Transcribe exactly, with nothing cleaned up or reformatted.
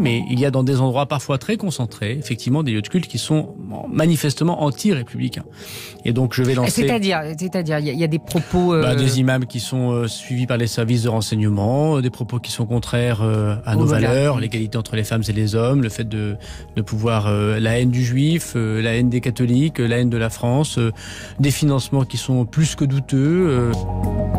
mais il y a dans des endroits parfois très concentrés, effectivement, des lieux de culte qui sont manifestement anti-républicains. Et donc je vais lancer... C'est-à-dire, c'est-à-dire, il y, y a des propos... Euh... Bah, des imams qui sont euh, suivis par les services de renseignement, euh, des propos qui sont contraires euh, à nos voilà. valeurs, l'égalité entre les femmes et les hommes, le fait de, de pouvoir... Euh, la haine du juif, euh, la haine des catholiques, euh, la haine de la France, euh, des financements qui sont plus que douteux... Euh...